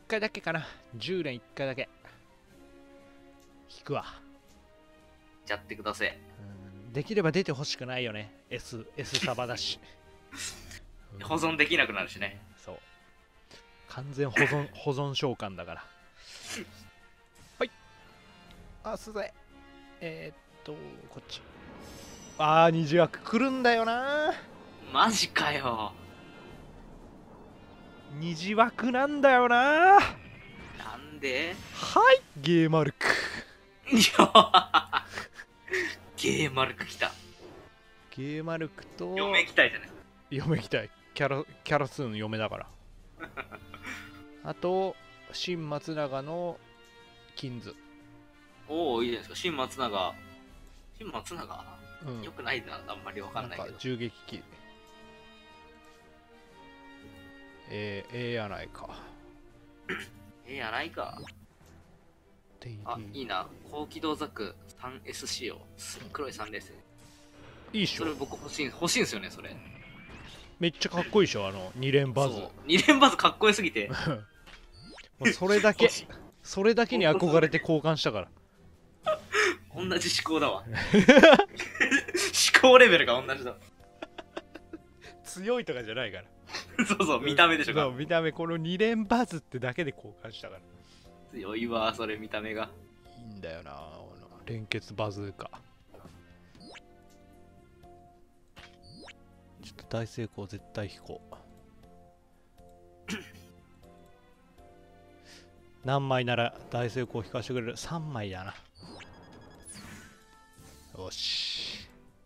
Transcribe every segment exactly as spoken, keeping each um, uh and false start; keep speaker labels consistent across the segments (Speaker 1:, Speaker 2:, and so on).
Speaker 1: 回だけかな。じゅう連いっかいだけ引くわ。
Speaker 2: やってください。
Speaker 1: うん、できれば出てほしくないよね。 S, S サバだし
Speaker 2: 保存できなくなるしね。
Speaker 1: そう、完全保存保存召喚だからはい、あ、すぜえー、っとこっち、あー、虹枠来るんだよな。
Speaker 2: マジかよ。
Speaker 1: 虹枠なんだよな。
Speaker 2: なんで？
Speaker 1: はい、ゲーマルク。
Speaker 2: いやゲーマルク来た。
Speaker 1: ゲーマルクと
Speaker 2: 嫁来たいじゃない。
Speaker 1: 嫁来たい。キャラキャラ数の嫁だからあと新松永の金図。
Speaker 2: おお、いいじゃないですか。新松永。新松永、
Speaker 1: うん、
Speaker 2: よくないな、あんまりわかんないけど。
Speaker 1: んか銃撃機。えー、ええやないか。
Speaker 2: ええやないか。あ、いいな。高機動ザク スリーエス 仕様。黒いさん連星。
Speaker 1: いいっしょ。
Speaker 2: それ僕欲しい、欲しいんですよね、それ。
Speaker 1: めっちゃかっこいいでしょ、あのに連バズ。
Speaker 2: に連バズかっこよすぎて
Speaker 1: もうそれだけそれだけに憧れて交換したから
Speaker 2: 同じ思考だわ思考レベルが同じだ。
Speaker 1: 強いとかじゃないから
Speaker 2: そうそう、見た目でしょ。
Speaker 1: そう、見た目。このに連バズってだけで交換したから。
Speaker 2: 強いわ、それ見た目が。
Speaker 1: いいんだよな、連結バズーカ。ちょっと大成功絶対引こう何枚なら大成功引かしてくれる？さんまいだな。よし。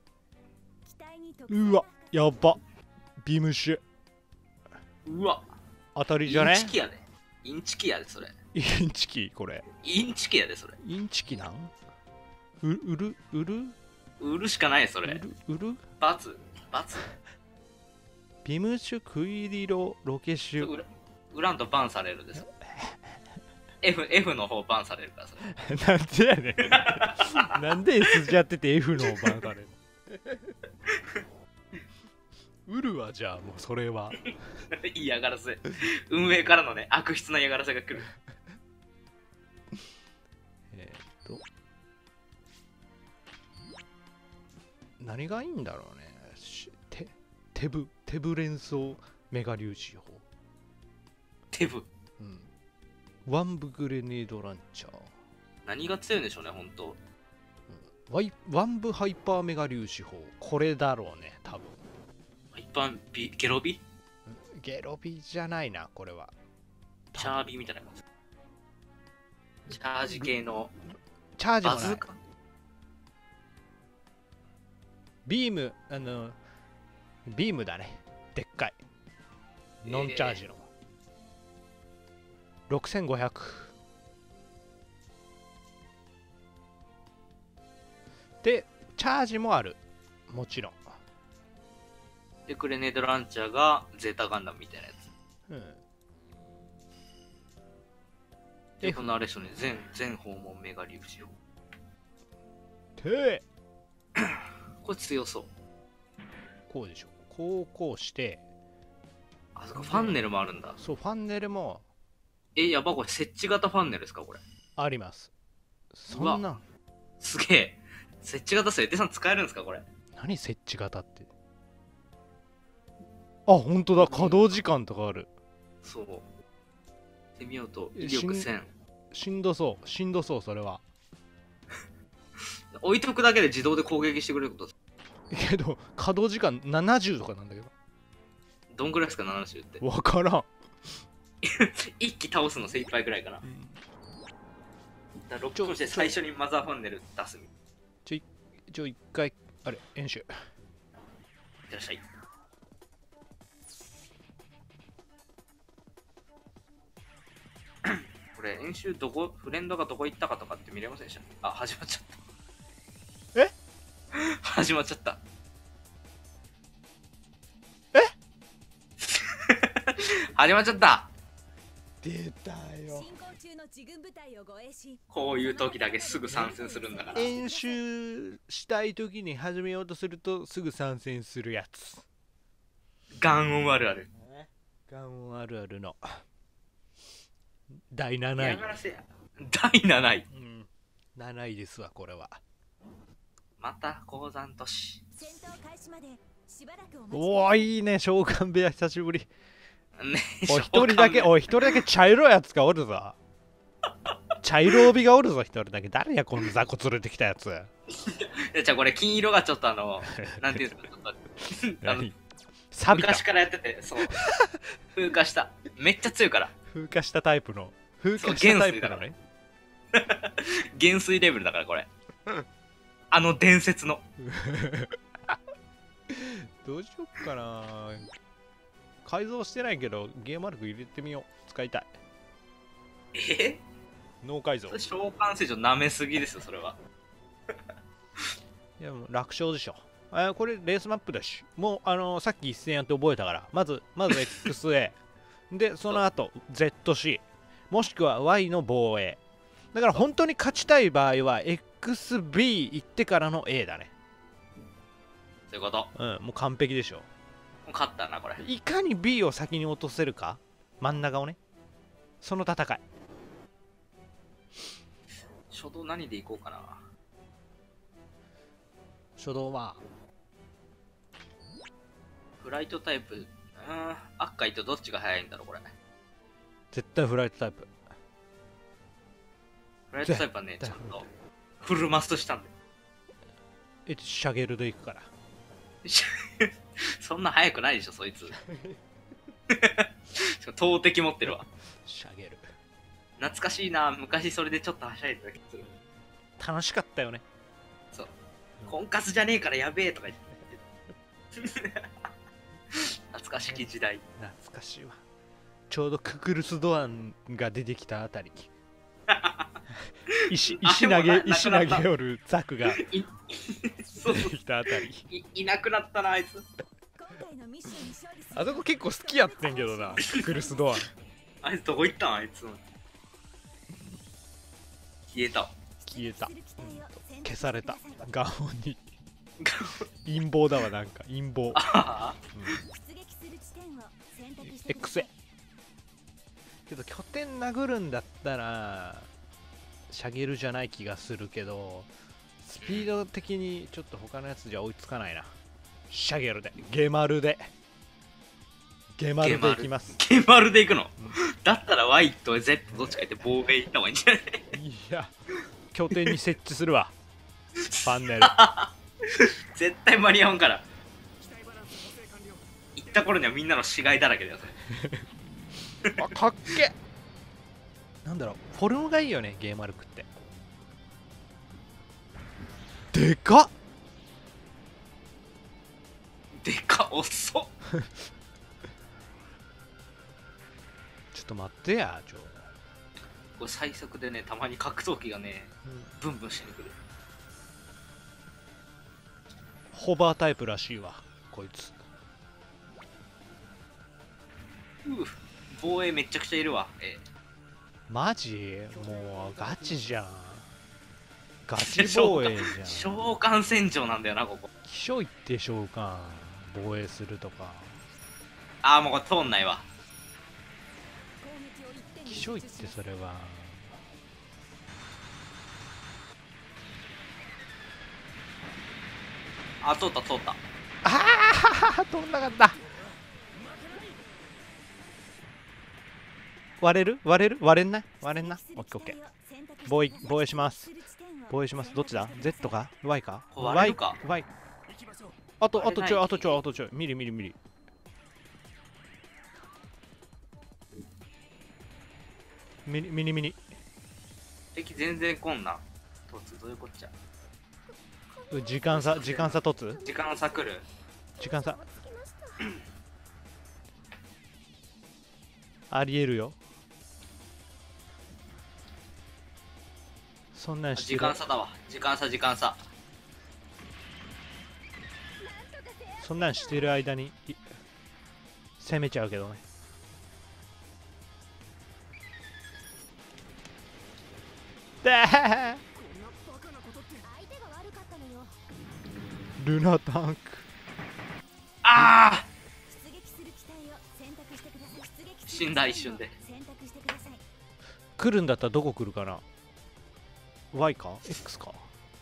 Speaker 1: うわ、やば。ビムシュ。
Speaker 2: うわ、
Speaker 1: 当たりじゃね？
Speaker 2: インチキやで。インチキやで、それ。
Speaker 1: インチキ、これ。
Speaker 2: インチキやで、それ。
Speaker 1: インチキなん？う、売る売る
Speaker 2: 売るしかない、それ。
Speaker 1: 売る売る
Speaker 2: バツバツ
Speaker 1: ビムシュ、クイリロ、ロケシュ。
Speaker 2: 売らんとバンされるです。F、F の方バンされるから、それ。
Speaker 1: なんでやねんなんで S じゃってて F のバンされる売るわ、じゃあもうそれは
Speaker 2: 嫌がらせ。運営からのね、悪質な嫌がらせが来る。
Speaker 1: えっと何がいいんだろうね。テテブテブ連想メガ粒子砲。
Speaker 2: テブ、
Speaker 1: うん、ワンブグレネードランチャー。
Speaker 2: 何が強いんでしょうね、ほんと。
Speaker 1: ワイワンブハイパーメガ粒子砲。これだろうね、多分。
Speaker 2: 一般ビゲロビ
Speaker 1: ゲロビじゃないな、これは。
Speaker 2: チャービみたいな感じ。チャージ系の
Speaker 1: チャージもない。
Speaker 2: バズーカ。
Speaker 1: ビーム、あの、ビームだね。でっかい。ノンチャージの。ろくせんごひゃく。で、チャージもある。もちろん。
Speaker 2: で、グレネードランチャーがゼータガンダムみたいなやつ。
Speaker 1: うん。
Speaker 2: で、このあれですよね、全、全訪問メガ粒子砲。
Speaker 1: て
Speaker 2: これ強そう。
Speaker 1: こうでしょ。こうこうして。
Speaker 2: あ、そっか、ファンネルもあるんだ。
Speaker 1: そう、ファンネルも
Speaker 2: え、やば、これ設置型ファンネルですか、これ。
Speaker 1: あります。そんな。
Speaker 2: すげえ。設置型設定さん使えるんですか、これ。
Speaker 1: 何設置型って。あ、ほんとだ。稼働時間とかある。
Speaker 2: そう。手みようと、威力せん。
Speaker 1: しんどそう。しんどそう、それは。
Speaker 2: 置いとくだけで自動で攻撃してくれることです。
Speaker 1: けど、稼働時間ななじゅうとかなんだけど。
Speaker 2: どんぐらいですか、ななじゅうって。
Speaker 1: わからん。
Speaker 2: 一気倒すの精一杯ぐらいかな。うん、だロックオンして最初にマザーファンネル出す。
Speaker 1: ちょ、ちょ、一回、あれ、演習。い
Speaker 2: ってらっしゃい。これ、演習どこ、フレンドがどこ行ったかとかって見れませんでした？あ、始まっちゃった。
Speaker 1: え
Speaker 2: 始まっちゃった。
Speaker 1: え
Speaker 2: 始まっちゃった。
Speaker 1: 出たよ。
Speaker 2: こういう時だけすぐ参戦するんだから。
Speaker 1: 演習したい時に始めようとするとすぐ参戦するやつ。
Speaker 2: ガンオンあるある。
Speaker 1: ガンオンあるあるの。 だいなない
Speaker 2: 嫌がらせや。だいなない。
Speaker 1: うん、なないですわこれは。
Speaker 2: また鉱山都市。
Speaker 1: おおいいね召喚部屋久しぶり。
Speaker 2: ね、
Speaker 1: おい一人だけおい一人だけ茶色いやつがおるぞ。茶色帯がおるぞ一人だけ。誰やこの雑魚連れてきたやつ。
Speaker 2: いやじゃあこれ金色がちょっとあのなんていうんですか、ちょっとあの
Speaker 1: 錆びた。
Speaker 2: 昔からやってて、そう風化した。めっちゃ強いから。
Speaker 1: 風化したタイプの風化したタイプのね。
Speaker 2: 減衰レベルだからこれ。あの伝説の。
Speaker 1: どうしよっかな。改造してないけどゲームマルク入れてみよう。使いたい。
Speaker 2: え
Speaker 1: 脳改造。
Speaker 2: 召喚聖女なめすぎですよそれは。
Speaker 1: いやもう楽勝でしょ。あこれレースマップだし、もうあのー、さっき一戦やって覚えたから、まずまず エックスエー でその後 ゼットシー もしくは ワイ の防衛だから、本当に勝ちたい場合は エックスビー 行ってからの A だね。
Speaker 2: そういうこと。
Speaker 1: うん、もう完璧でしょ。
Speaker 2: もう勝ったなこれ。
Speaker 1: いかに B を先に落とせるか、真ん中をね、その戦い。
Speaker 2: 初動何でいこうかな。
Speaker 1: 初動は
Speaker 2: フライトタイプ、うん、赤いとどっちが速いんだろうこれ。
Speaker 1: 絶対フライトタイプ。
Speaker 2: フライトタイプはね、ちゃんとフルマストしたんで。
Speaker 1: え、シャゲルで行くから。
Speaker 2: そんな速くないでしょそいつ。投擲持ってるわ。
Speaker 1: シャゲル
Speaker 2: 懐かしいな。昔それでちょっとはしゃいでた気がする。
Speaker 1: 楽しかったよね。
Speaker 2: そう、婚活じゃねえからやべえとか言って懐かしき時代。
Speaker 1: 懐かしいわ。ちょうどククルスドアンが出てきたあたり。石石投げ石投げよるザクが出てきたあたり。
Speaker 2: い, いなくなったなあいつ。
Speaker 1: あそこ結構好きやってんけどな、ククルスドアン。
Speaker 2: あいつどこ行ったんあいつ。消えた。
Speaker 1: 消えた、うん、消された。ガオに陰謀だわ、なんか陰謀。うん、エックスエー けど拠点殴るんだったらシャゲルじゃない気がするけど、スピード的にちょっと他のやつじゃ追いつかないな。シャゲルでゲマルでゲマルでいきます。
Speaker 2: ゲマルでいくの、うん、だったら ワイ と ゼット どっちか言って防衛行った方がいいんじゃない？
Speaker 1: いや拠点に設置するわパンネル。
Speaker 2: 絶対間に合わんから。行った頃にはみんなの死骸だらけだよそれ。
Speaker 1: あ、かっけ。なんだろう、フォルムがいいよねゲーマルクって。でかっ。
Speaker 2: でかっ、遅っ。
Speaker 1: ちょっと待ってや、ちょ。
Speaker 2: これ最速でね、たまに格闘機がね、うん、ブンブンしに来る。
Speaker 1: ホバータイプらしいわこいつ。
Speaker 2: う防衛めちゃくちゃいるわ。え
Speaker 1: マジもうガチじゃん。ガチ防衛じゃん。
Speaker 2: 召喚戦場なんだよなここ。
Speaker 1: 気象行って召喚防衛するとか。
Speaker 2: ああもうこれ通んないわ。
Speaker 1: 気象行ってそれは。
Speaker 2: あ、通った通った。
Speaker 1: ああ通んなかった。割れる割れる割れんない割れんな。オッケーオッケー。防衛防衛します防衛します。どっちだ Z か Y か
Speaker 2: Y か
Speaker 1: Y。 あとあとちょいあとちょいあとちょい。ミリミリミリミリミリミリ。
Speaker 2: 敵全然来んな。突どういうこっちゃ。
Speaker 1: 時間差時間差突
Speaker 2: 時間差来る。
Speaker 1: 時間差ありえるよ。そんなんして
Speaker 2: 時間差だわ。時間差時間差。
Speaker 1: そんなんしてる間に攻めちゃうけどね。でールナタンク。
Speaker 2: ああ死んだ一瞬で。
Speaker 1: 来るんだったらどこ来るかな。 Y か X か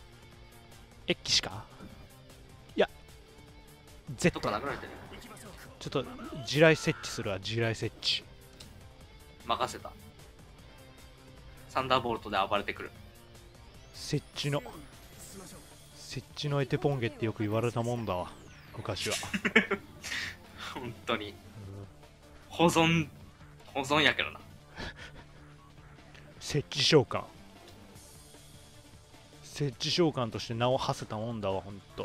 Speaker 1: X か。いや Z
Speaker 2: どっか殴られてる。
Speaker 1: ちょっと地雷設置するわ。地雷設置
Speaker 2: 任せた。サンダーボルトで暴れてくる。
Speaker 1: 設置の設置のエテポンゲってよく言われたもんだわ昔は。
Speaker 2: 本当に保存保存やけどな。
Speaker 1: 設置召喚設置召喚として名を馳せたもんだわほんと。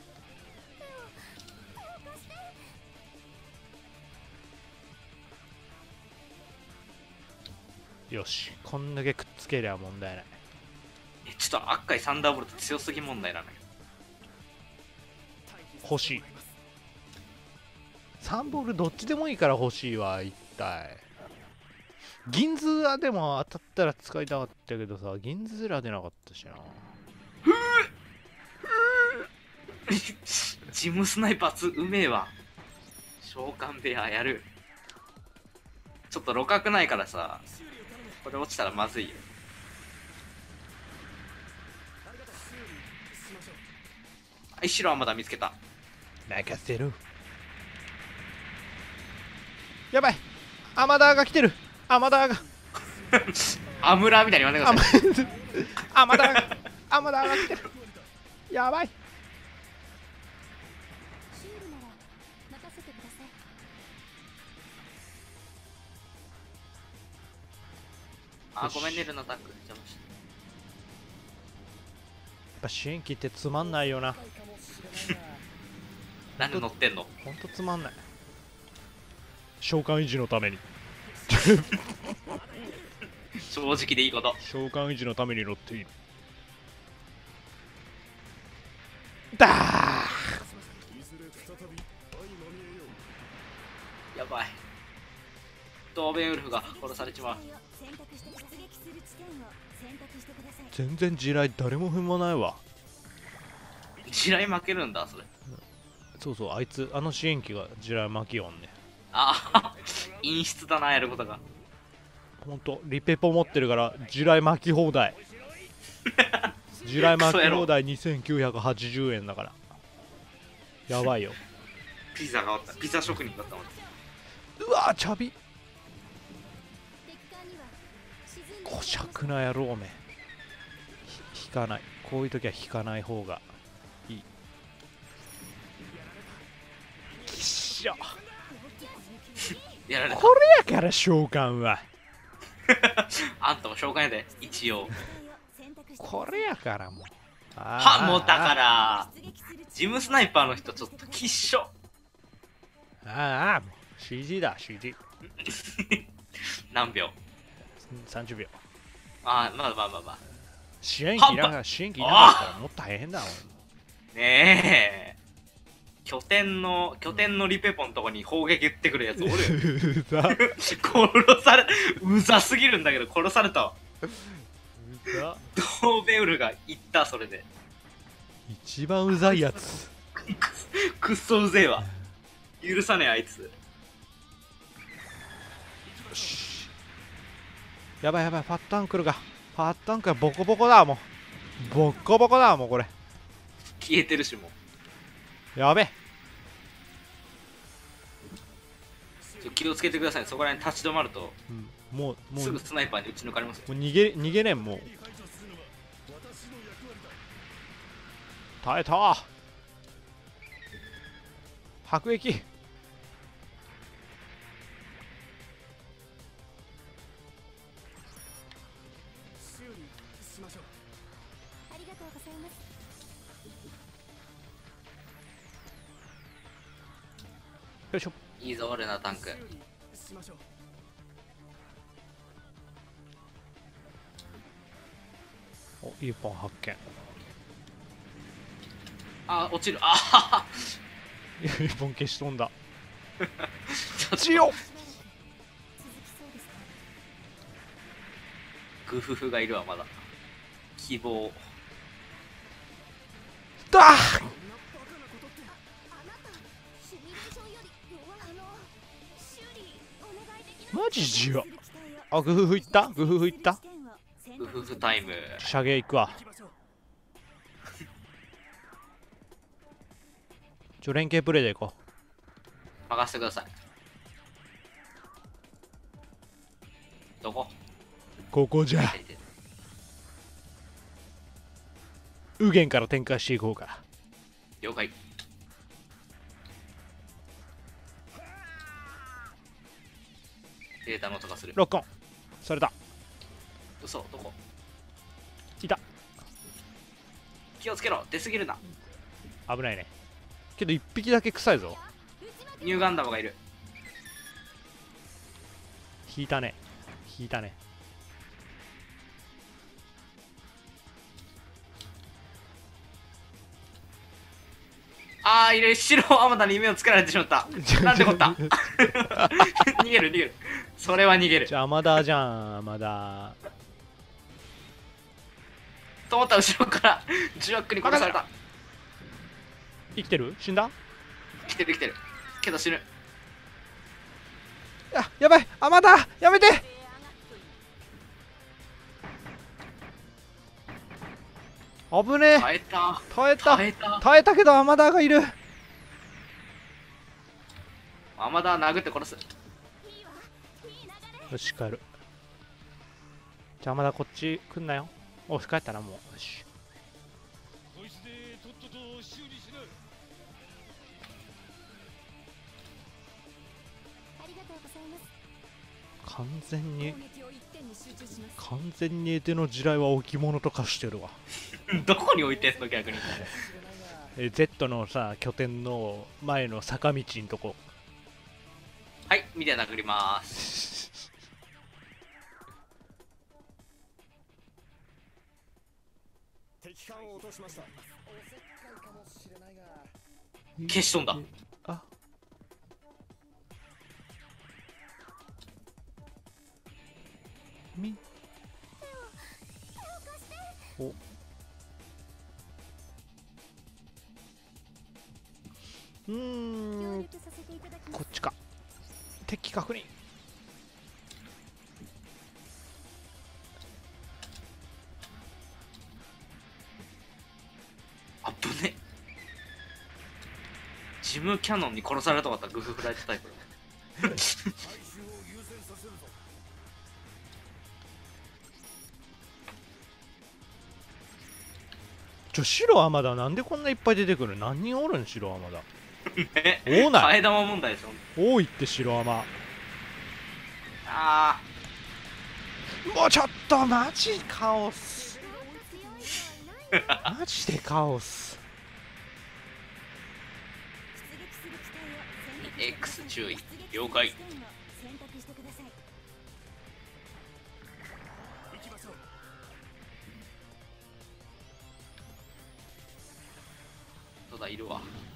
Speaker 1: よし、こんだけくっつけりゃ問題ない。
Speaker 2: えちょっと赤いサンダーボルト強すぎ問題なのよ。
Speaker 1: 欲しい。さんボールどっちでもいいから欲しいわ。一体銀ズはでも当たったら使いたかったけどさ、銀ズすら出なかったしな。
Speaker 2: ジムスナイパーツうめえわ。召喚部屋やる。ちょっと路角ないからさ、これ落ちたらまずいよ。はい、白はまだ見つけた。
Speaker 1: 任せる。やばい、アマダーが来てる。アマダーが
Speaker 2: アムラーみたいに言わないでください。
Speaker 1: アマダーがアマダーが来てる。やばい。
Speaker 2: あ、ごめんねルナタック邪魔した。
Speaker 1: やっぱ支援機ってつまんないよな。
Speaker 2: なんで乗ってんの。
Speaker 1: ほんとつまんない。召喚維持のために
Speaker 2: 正直でいいこと。
Speaker 1: 召喚維持のために乗っている。だー
Speaker 2: やばい。ドーベンウルフが殺されちまう。
Speaker 1: 全然地雷誰も踏まないわ。
Speaker 2: 地雷負けるんだそれ。
Speaker 1: そうそう、あいつあの支援機が地雷巻きよんね。
Speaker 2: ああ陰湿だなやることが。
Speaker 1: ほんとリペポ持ってるから地雷巻き放題。地雷巻き放題にせんきゅうひゃくはちじゅうえんだからやばいよ。
Speaker 2: ピザがおった。ピザ職人だったもん。
Speaker 1: うわーチャビこしゃくな野郎め。引かない。こういう時は引かない方がいい。きっしょ
Speaker 2: やられた。
Speaker 1: これやから召喚は
Speaker 2: あんたも召喚やで一応。
Speaker 1: これやからもう。
Speaker 2: はもうだからジムスナイパーの人ちょっときっしょ。
Speaker 1: ああもう シージー だ シージー
Speaker 2: 何秒。
Speaker 1: さんじゅうびょう。
Speaker 2: ああまあまあまあまあ。
Speaker 1: 支援機なか支援機なかったらもっと大変だもん。
Speaker 2: ねえ拠点の拠点のリペポンとこに砲撃撃ってくるやつおるよ。
Speaker 1: うざ
Speaker 2: 殺されうざすぎるんだけど殺されたわ。
Speaker 1: うざ
Speaker 2: ドーベウルが言ったそれで。
Speaker 1: 一番うざいやつ。
Speaker 2: くっそうぜえわ。許さねえあいつ。
Speaker 1: よしやばいやばい、ファッタンクルがファッタンクルがボコボコだ。もうボッコボコだもうこれ。
Speaker 2: 消えてるしもう。
Speaker 1: やべえ。
Speaker 2: ちょ気をつけてください。そこら辺立ち止まると、
Speaker 1: うん、もうもう
Speaker 2: すぐスナイパーに撃ち抜かれますよ。
Speaker 1: もう逃げ逃げねんもう。耐えた迫撃。よいしょ。
Speaker 2: いいぞルナタンク。
Speaker 1: おいっぽん発見。
Speaker 2: あ落ちる。あははい
Speaker 1: っぽん消し飛んだ。
Speaker 2: ちょっと
Speaker 1: 強っ。
Speaker 2: グフフがいるわまだ。希望。
Speaker 1: だーマジじわ。 あ、グフフいったグフフいった。
Speaker 2: ウフフタイム。
Speaker 1: 射芸いくわ。ちょ連携プレイでいこ
Speaker 2: 任せてください。どこ？
Speaker 1: う。ここじゃ。右舷から展開していこうか。
Speaker 2: 了解。データの音がする。
Speaker 1: ロックオンされた。
Speaker 2: 嘘、どこ？
Speaker 1: いた。
Speaker 2: 気をつけろ、出すぎるな。
Speaker 1: 危ないね。けど一匹だけ臭いぞ。
Speaker 2: ニューガンダムがいる。
Speaker 1: 引いたね。引いたね。
Speaker 2: あー、いる。白アマダに夢をつけられてしまった。なんてこった。逃げる逃げる。それは逃げる。
Speaker 1: じゃあ、まだじゃん、まだ。
Speaker 2: と思った後ろからジュワックに殺された。
Speaker 1: 生きてる？死んだ？
Speaker 2: 来てる来てる。けど死ぬ。
Speaker 1: あ、やばい、あ、まだやめて。危ねえ。
Speaker 2: 耐えた。
Speaker 1: 耐えた。
Speaker 2: 耐えた。
Speaker 1: 耐えたけど、アマダーがいる。
Speaker 2: アマダー殴って殺す。
Speaker 1: よし、帰る。じゃあ、まだこっち来んなよ。お、帰ったな、もう。よし。完全に完全にエテの地雷は置物と化してるわ。
Speaker 2: どこに置いてんの逆に。
Speaker 1: え Z のさ拠点の前の坂道んとこ。
Speaker 2: はい、見て殴ります。消し飛んだ。
Speaker 1: あ、みおうーん、こっちか。敵確認。
Speaker 2: あぶね。ジムキャノンに殺されたかったグフフライトタイプ。
Speaker 1: ちょ、白浜田なんでこんないっぱい出てくる？何人おるん白浜田。
Speaker 2: ね、
Speaker 1: 多ない。
Speaker 2: 替え玉問題ですよ。
Speaker 1: 多いって白浜。
Speaker 2: あ
Speaker 1: もうちょっとマジカオス。マジでカオス。
Speaker 2: ー X 注意。了解。そうだ、いるわ。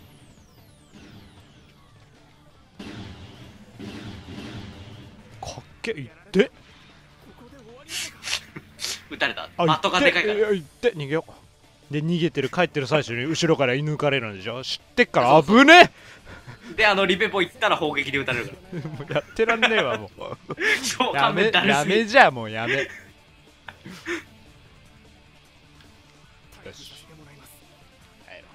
Speaker 1: かっけいって
Speaker 2: 撃たれた。
Speaker 1: あ、
Speaker 2: 的がでかいから。
Speaker 1: いって逃げよう。で逃げてる帰ってる最中に後ろから射抜かれるんでしょ。知ってっから危ね
Speaker 2: で、あのリペポ行ったら砲撃で撃たれるか
Speaker 1: え。もうやってらんねえわもう。
Speaker 2: ら。召
Speaker 1: や
Speaker 2: 喚面
Speaker 1: めや
Speaker 2: だるすぎる。
Speaker 1: めじゃあもうやめ。よし。帰ろう。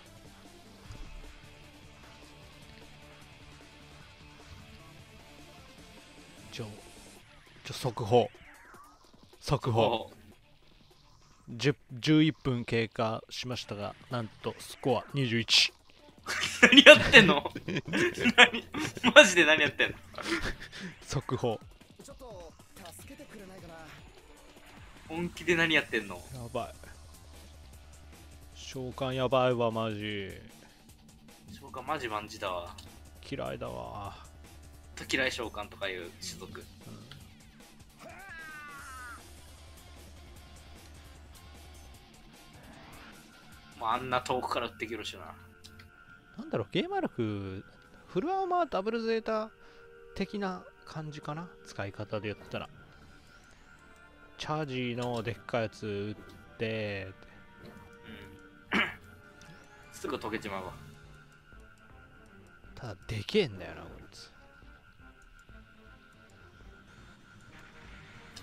Speaker 1: ちょちょ速報速報。じゅう、じゅういっぷん経過しましたが、なんとスコアにじゅういち。
Speaker 2: 何やってんの？何マジで何やってんの？
Speaker 1: 速報。
Speaker 2: 本気で何やってんの？
Speaker 1: やばい。召喚やばいわマジ。
Speaker 2: 召喚マジマンジだわ。
Speaker 1: 嫌いだわ。
Speaker 2: 時来召喚とかいう種族。もうあんな遠くから撃ってきるしな。
Speaker 1: なんだろう、ゲームアルクフルアーマーダブルゼータ的な感じかな、使い方で言ったら。チャージのでっかいやつ撃って
Speaker 2: うんすぐ溶けちまうわ。
Speaker 1: ただでけえんだよなこいつ。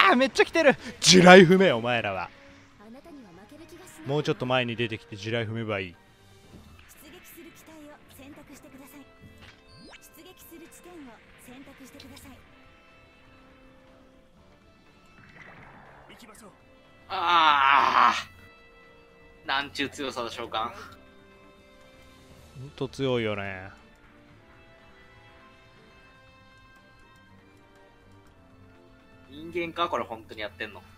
Speaker 1: ーめっちゃ来てる。地雷踏めお前らは。もうちょっと前に出てきて地雷踏めばいい。
Speaker 3: 出撃する機体を選択してください。出撃する地点を選択してください。行きましょう。
Speaker 2: ああ、なんちゅう強さだ召喚。
Speaker 1: ほんと強いよね。
Speaker 2: 人間かこれ本当にやってんの。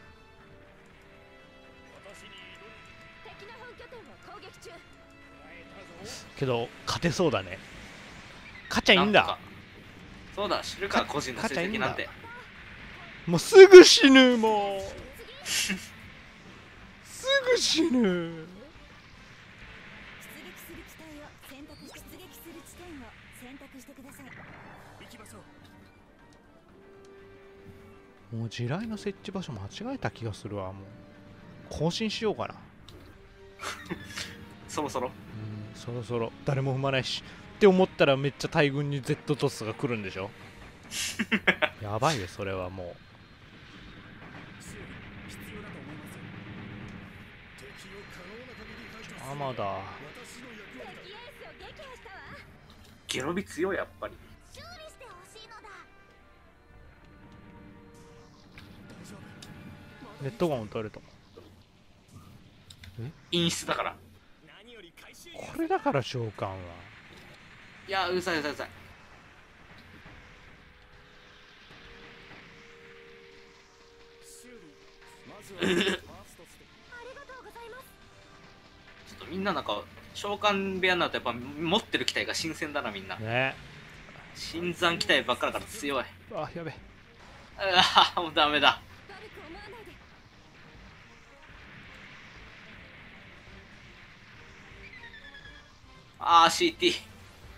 Speaker 3: 敵の本拠点を攻撃中。
Speaker 1: けど勝てそうだね。勝っちゃいいんだ。
Speaker 2: そうだ、知るか個人の成績なんて。
Speaker 1: もうすぐ死ぬ。もうすぐ死ぬ。
Speaker 3: 出撃する機体を選択し、出撃する地点を選択してください。行きましょう。
Speaker 1: もう地雷の設置場所間違えた気がするわ。もう更新しようかな。
Speaker 2: そろそろ
Speaker 1: うん、そろそろ誰も踏まないしって思ったらめっちゃ大軍に Z トスが来るんでしょ。やばいよそれは。もうアマだ。
Speaker 2: ゲロビ強いやっぱり。
Speaker 1: ネットガン撃たれた。
Speaker 2: 陰湿だから。
Speaker 1: これだから召喚はい
Speaker 2: や、うるさいうるさいうるさい。ちょっとみんななんか召喚部屋になるとやっぱ持ってる機体が新鮮だなみんな。
Speaker 1: ね。
Speaker 2: 新参機体ばっかだから強い。
Speaker 1: あ、やべ。
Speaker 2: ああ、もうダメだ。ああ、シーティー。シ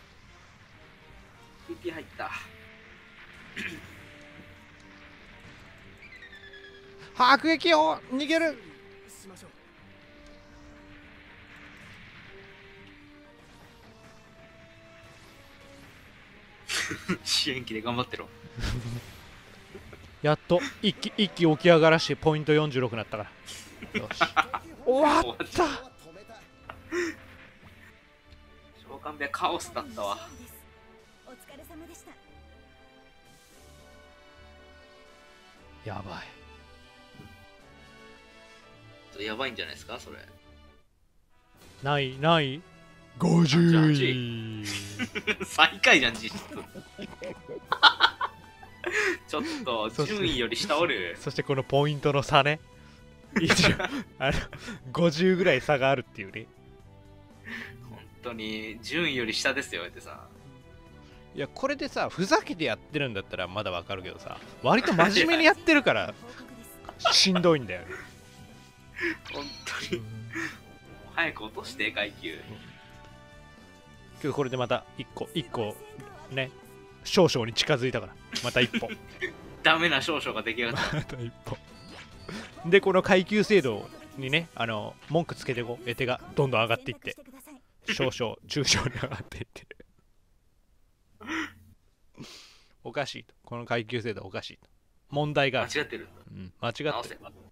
Speaker 2: ーティー 入った。
Speaker 1: 迫撃を逃げる。
Speaker 2: 支援機で頑張ってろ。
Speaker 1: やっと一気一気起き上がらしてポイントよんじゅうろくになったから。よし終わった。
Speaker 2: 召喚部屋カオスだったわ。
Speaker 3: お疲れ様でした。
Speaker 1: やばい。
Speaker 2: ちょっとやばいんじゃないですかそれ。
Speaker 1: ないないごじゅうい。
Speaker 2: 最下位じゃん実質。ちょっと順位より下おる。
Speaker 1: そしてこのポイントの差ね。一応あのごじゅうぐらい差があるっていうね。
Speaker 2: 本当に順位より下ですよってさ。
Speaker 1: いやこれでさふざけてやってるんだったらまだわかるけどさ、割と真面目にやってるからしんどいんだよね。
Speaker 2: 本当に早く落として階級。
Speaker 1: けどこれでまた一個一個ね少々に近づいたからまた一歩。
Speaker 2: ダメな少々が出来上がった。
Speaker 1: また一歩でこの階級制度にねあの文句つけてこう得手がどんどん上がっていって少々中小に上がっていっておかしいと。この階級制度おかしいと問題がある。
Speaker 2: 間違ってるんだ。
Speaker 1: うん、間違ってる。
Speaker 2: 直せば